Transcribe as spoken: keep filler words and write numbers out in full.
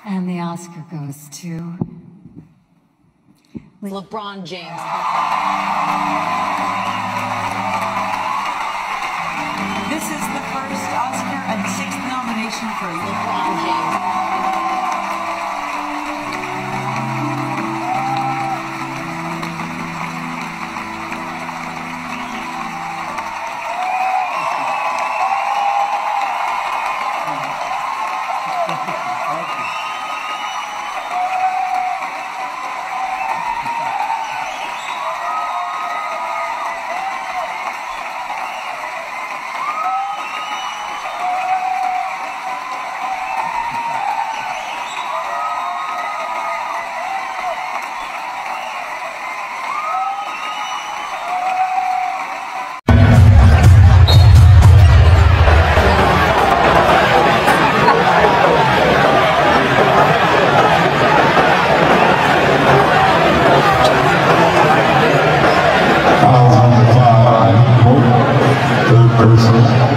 And the Oscar goes to LeBron James. This is the first Oscar and sixth nomination for LeBron James. Third person.